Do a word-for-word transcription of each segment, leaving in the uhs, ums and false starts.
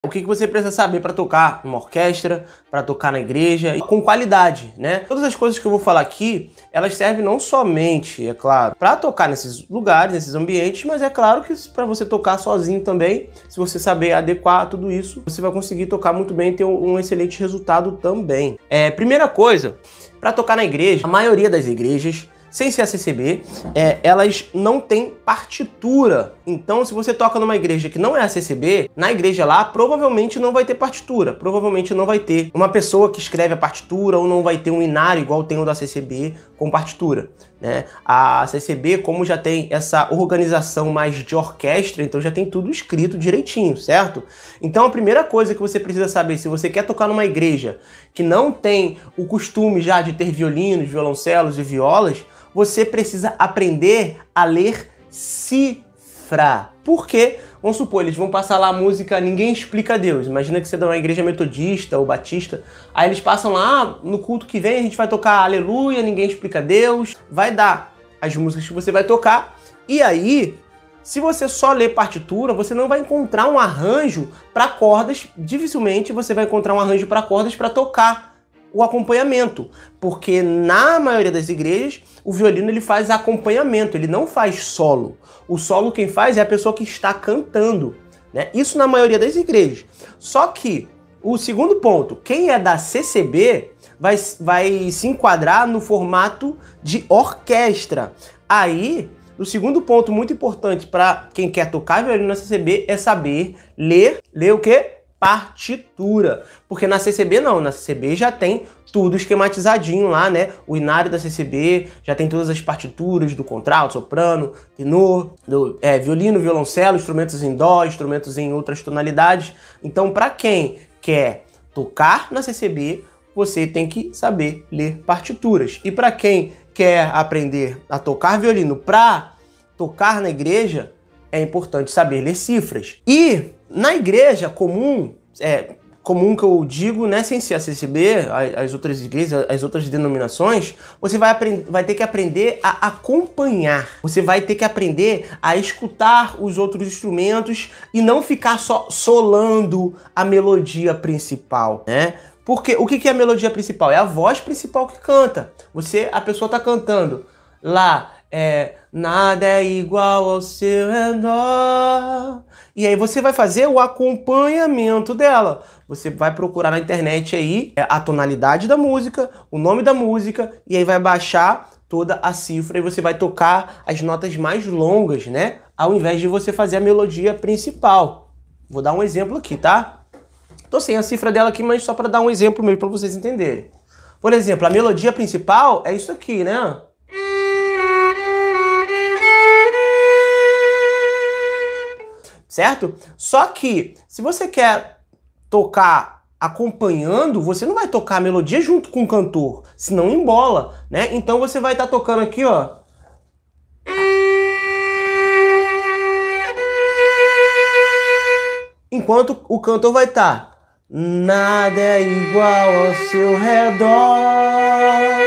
O que que você precisa saber para tocar numa orquestra, para tocar na igreja, e com qualidade, né? Todas as coisas que eu vou falar aqui, elas servem não somente, é claro, para tocar nesses lugares, nesses ambientes, mas é claro que para você tocar sozinho também, se você saber adequar tudo isso, você vai conseguir tocar muito bem e ter um excelente resultado também. É, primeira coisa, para tocar na igreja, a maioria das igrejas, sem ser a C C B, é, elas não têm partitura. Então, se você toca numa igreja que não é a C C B, na igreja lá, provavelmente não vai ter partitura. Provavelmente não vai ter uma pessoa que escreve a partitura ou não vai ter um inário igual tem o da C C B com partitura, né? A C C B, como já tem essa organização mais de orquestra, então já tem tudo escrito direitinho, certo? Então, a primeira coisa que você precisa saber, se você quer tocar numa igreja que não tem o costume já de ter violinos, violoncelos e violas, você precisa aprender a ler cifra. Por quê? Vamos supor, eles vão passar lá a música Ninguém Explica Deus. Imagina que você dá uma igreja metodista ou batista. Aí eles passam lá, ah, no culto que vem a gente vai tocar Aleluia, Ninguém Explica Deus. Vai dar as músicas que você vai tocar. E aí, se você só ler partitura, você não vai encontrar um arranjo para cordas. Dificilmente você vai encontrar um arranjo para cordas para tocar o acompanhamento, porque na maioria das igrejas o violino ele faz acompanhamento, ele não faz solo. O solo quem faz é a pessoa que está cantando, né? Isso na maioria das igrejas. Só que o segundo ponto, quem é da C C B vai, vai se enquadrar no formato de orquestra. Aí, o segundo ponto muito importante para quem quer tocar violino na C C B é saber ler, ler o quê? Partitura, porque na C C B não, na C C B já tem tudo esquematizadinho lá, né? O inário da C C B já tem todas as partituras do contralto, soprano, tenor, do, é, violino, violoncelo, instrumentos em dó, instrumentos em outras tonalidades. Então, para quem quer tocar na C C B, você tem que saber ler partituras. E para quem quer aprender a tocar violino para tocar na igreja, é importante saber ler cifras. E na igreja comum, é, comum que eu digo, né, sem ser a C C B, as outras igrejas, as outras denominações, você vai, vai ter que aprender a acompanhar. Você vai ter que aprender a escutar os outros instrumentos e não ficar só solando a melodia principal, né? Porque o que é a melodia principal? É a voz principal que canta. Você, a pessoa está cantando lá, é, nada é igual ao seu redor. E aí você vai fazer o acompanhamento dela. Você vai procurar na internet aí a tonalidade da música, o nome da música, e aí vai baixar toda a cifra e você vai tocar as notas mais longas, né? Ao invés de você fazer a melodia principal. Vou dar um exemplo aqui, tá? Tô sem a cifra dela aqui, mas só para dar um exemplo mesmo para vocês entenderem. Por exemplo, a melodia principal é isso aqui, né? Certo? Só que, se você quer tocar acompanhando, você não vai tocar a melodia junto com o cantor, senão embola, né? Então você vai estar tá tocando aqui, ó. Enquanto o cantor vai estar tá, nada é igual ao seu redor,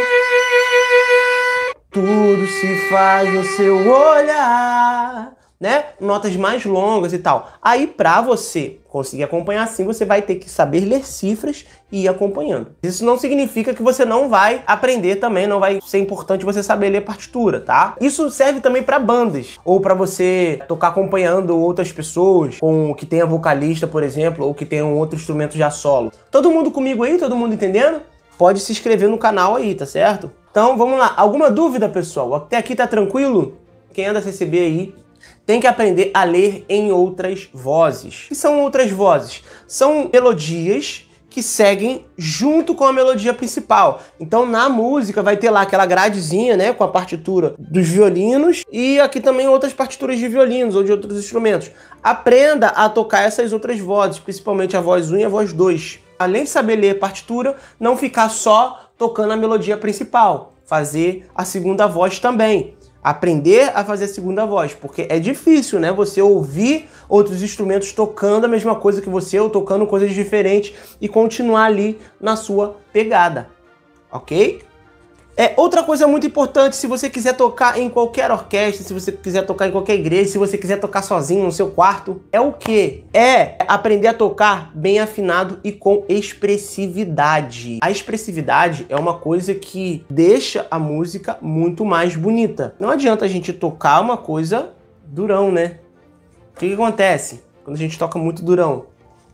tudo se faz no seu olhar, né? Notas mais longas e tal. Aí, para você conseguir acompanhar assim, você vai ter que saber ler cifras e ir acompanhando. Isso não significa que você não vai aprender também, não vai ser importante você saber ler partitura, tá? Isso serve também para bandas, ou para você tocar acompanhando outras pessoas, com que tenha vocalista, por exemplo, ou que tenha um outro instrumento já solo. Todo mundo comigo aí? Todo mundo entendendo? Pode se inscrever no canal aí, tá certo? Então, vamos lá. Alguma dúvida, pessoal? Até aqui tá tranquilo? Quem é da C C B aí tem que aprender a ler em outras vozes. O que são outras vozes? São melodias que seguem junto com a melodia principal. Então, na música vai ter lá aquela gradezinha, né, com a partitura dos violinos e aqui também outras partituras de violinos ou de outros instrumentos. Aprenda a tocar essas outras vozes, principalmente a voz um e a voz dois. Além de saber ler partitura, não ficar só tocando a melodia principal, fazer a segunda voz também. Aprender a fazer a segunda voz, porque é difícil, né? Você ouvir outros instrumentos tocando a mesma coisa que você, ou tocando coisas diferentes e continuar ali na sua pegada, ok? É, outra coisa muito importante, se você quiser tocar em qualquer orquestra, se você quiser tocar em qualquer igreja, se você quiser tocar sozinho no seu quarto, é o quê? É aprender a tocar bem afinado e com expressividade. A expressividade é uma coisa que deixa a música muito mais bonita. Não adianta a gente tocar uma coisa durão, né? O que que acontece quando a gente toca muito durão?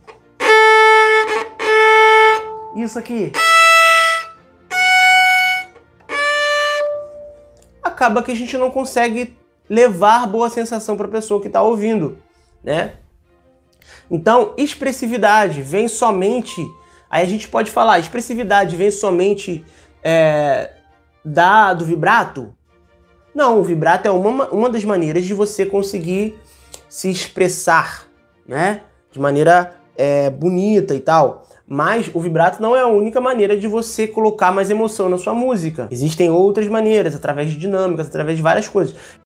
Isso aqui. Acaba que a gente não consegue levar boa sensação para a pessoa que está ouvindo, né? Então, expressividade vem somente... Aí a gente pode falar, expressividade vem somente é, da, do vibrato? Não, o vibrato é uma, uma das maneiras de você conseguir se expressar, né? De maneira é, bonita e tal. Mas o vibrato não é a única maneira de você colocar mais emoção na sua música. Existem outras maneiras, através de dinâmicas, através de várias coisas.